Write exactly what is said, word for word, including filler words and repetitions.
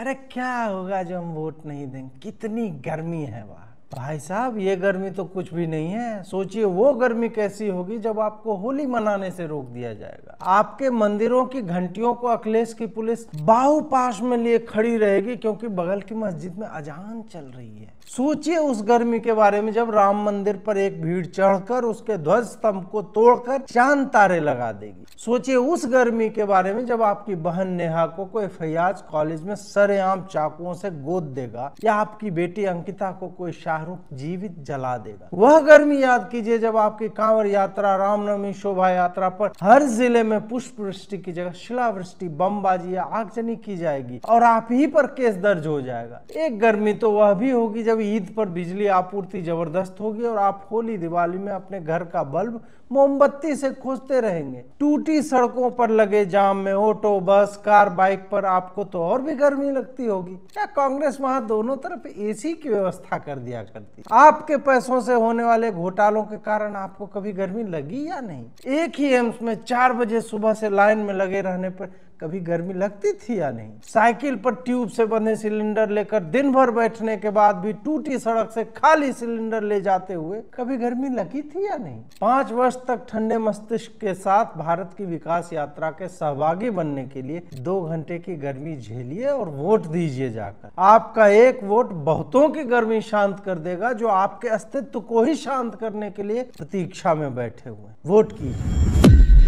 अरे क्या होगा जो हम वोट नहीं देंगे, कितनी गर्मी है वहाँ। भाई साहब ये गर्मी तो कुछ भी नहीं है। सोचिए वो गर्मी कैसी होगी जब आपको होली मनाने से रोक दिया जाएगा। आपके मंदिरों की घंटियों को अखिलेश की पुलिस बाहु पास में लिए खड़ी रहेगी क्योंकि बगल की मस्जिद में अजान चल रही है। सोचिए उस गर्मी के बारे में जब राम मंदिर पर एक भीड़ चढ़कर उसके ध्वज स्तंभ को तोड़कर चांद तारे लगा देगी। सोचिए उस गर्मी के बारे में जब आपकी बहन नेहा को कोई फैयाज कॉलेज में सरेआम चाकुओं से गोद देगा या आपकी बेटी अंकिता को कोई शाहरुख जीवित जला देगा। वह गर्मी याद कीजिए जब आपकी कांवड़ यात्रा, रामनवमी शोभा यात्रा पर हर जिले में पुष्प वृष्टि की जगह शिलावृष्टि, बमबाजी या आगजनी की जाएगी और आप ही पर केस दर्ज हो जाएगा। एक गर्मी तो वह भी होगी जब ईद पर बिजली आपूर्ति जबरदस्त होगी और आप होली दिवाली में अपने घर का बल्ब मोमबत्ती से खोजते रहेंगे। टूटी सड़कों पर लगे जाम में ऑटो, बस, कार, बाइक पर आपको तो और भी गर्मी लगती होगी। क्या कांग्रेस वहां दोनों तरफ एसी की व्यवस्था कर दिया करती? आपके पैसों से होने वाले घोटालों के कारण आपको कभी गर्मी लगी या नहीं? एक ही एम्स में चार बजे सुबह से लाइन में लगे रहने पर कभी गर्मी लगती थी या नहीं? साइकिल पर ट्यूब से बंधे सिलेंडर लेकर दिन भर बैठने के बाद भी टूटी सड़क से खाली सिलेंडर ले जाते हुए कभी गर्मी लगी थी या नहीं? पांच वर्ष तक ठंडे मस्तिष्क के साथ भारत की विकास यात्रा के सहभागी बनने के लिए दो घंटे की गर्मी झेलिए और वोट दीजिए जाकर। आपका एक वोट बहुतों की गर्मी शांत कर देगा जो आपके अस्तित्व को ही शांत करने के लिए प्रतीक्षा में बैठे हुए। वोट कीजिए।